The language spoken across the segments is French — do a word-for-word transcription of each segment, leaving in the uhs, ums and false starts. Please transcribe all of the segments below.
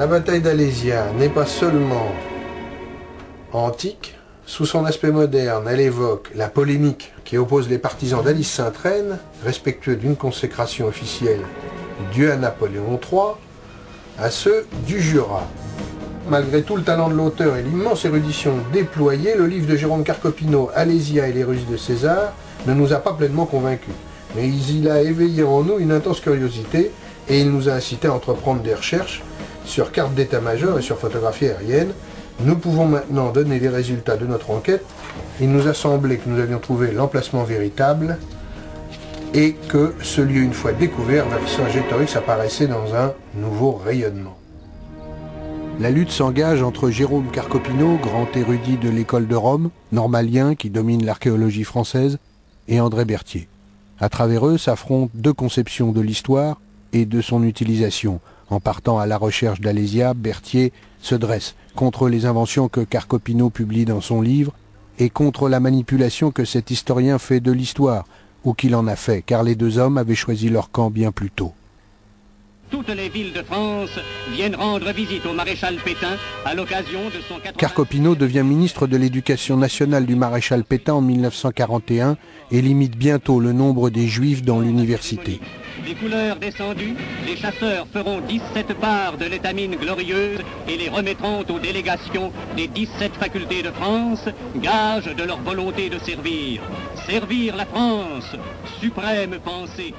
La bataille d'Alésia n'est pas seulement antique. Sous son aspect moderne, elle évoque la polémique qui oppose les partisans d'Alice Sainte-Reine, respectueux d'une consécration officielle due à Napoléon trois, à ceux du Jura. Malgré tout le talent de l'auteur et l'immense érudition déployée, le livre de Jérôme Carcopino, Alésia et les Russes de César, ne nous a pas pleinement convaincus. Mais il a éveillé en nous une intense curiosité et il nous a incité à entreprendre des recherches sur carte d'état-major et sur photographie aérienne. Nous pouvons maintenant donner les résultats de notre enquête. Il nous a semblé que nous avions trouvé l'emplacement véritable et que ce lieu, une fois découvert, Vercingétorix apparaissait dans un nouveau rayonnement. La lutte s'engage entre Jérôme Carcopino, grand érudit de l'école de Rome, normalien qui domine l'archéologie française, et André Berthier. À travers eux s'affrontent deux conceptions de l'histoire et de son utilisation. En partant à la recherche d'Alésia, Berthier se dresse contre les inventions que Carcopino publie dans son livre et contre la manipulation que cet historien fait de l'histoire, ou qu'il en a fait, car les deux hommes avaient choisi leur camp bien plus tôt. Toutes les villes de France viennent rendre visite au maréchal Pétain à l'occasion de son quatre-vingtième... Carcopino devient ministre de l'Éducation nationale du maréchal Pétain en mille neuf cent quarante et un et limite bientôt le nombre des Juifs dans l'université. Les couleurs descendues, les chasseurs feront dix-sept parts de l'étamine glorieuse et les remettront aux délégations des dix-sept facultés de France, gage de leur volonté de servir. Servir la France, suprême pensée.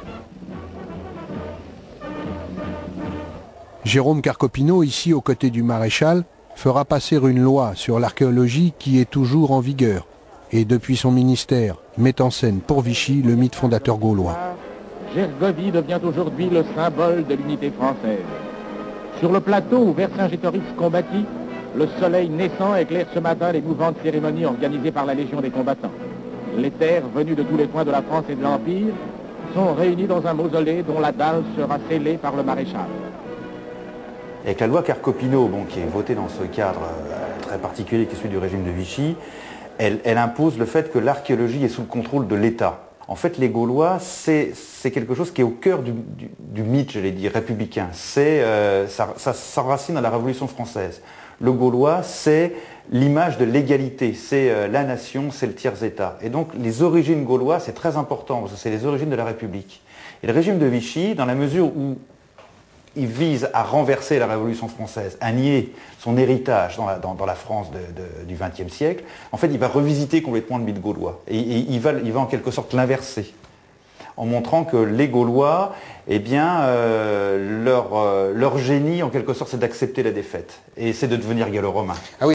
Jérôme Carcopino, ici aux côtés du maréchal, fera passer une loi sur l'archéologie qui est toujours en vigueur et depuis son ministère met en scène pour Vichy le mythe fondateur gaulois. Gergovie devient aujourd'hui le symbole de l'unité française. Sur le plateau où Vercingétorix combattit, le soleil naissant éclaire ce matin les mouvantes cérémonies organisées par la Légion des combattants. Les terres venues de tous les coins de la France et de l'Empire sont réunies dans un mausolée dont la dalle sera scellée par le maréchal. Avec la loi Carcopino, bon, qui est votée dans ce cadre euh, très particulier qui est celui du régime de Vichy, elle, elle impose le fait que l'archéologie est sous le contrôle de l'État. En fait, les Gaulois, c'est quelque chose qui est au cœur du, du, du mythe, j'allais dire, républicain. C'est, euh, ça, ça s'enracine dans la Révolution française. Le Gaulois, c'est l'image de l'égalité, c'est euh, la nation, c'est le tiers-État. Et donc, les origines gauloises, c'est très important, parce que c'est les origines de la République. Et le régime de Vichy, dans la mesure où il vise à renverser la Révolution française, à nier son héritage dans la, dans, dans la France de, de, du vingtième siècle. En fait, il va revisiter complètement le mythe gaulois. Et, et il, va, il va en quelque sorte l'inverser, en montrant que les Gaulois, eh bien, euh, leur, euh, leur génie, en quelque sorte, c'est d'accepter la défaite. Et c'est de devenir gallo-romain. Ah oui.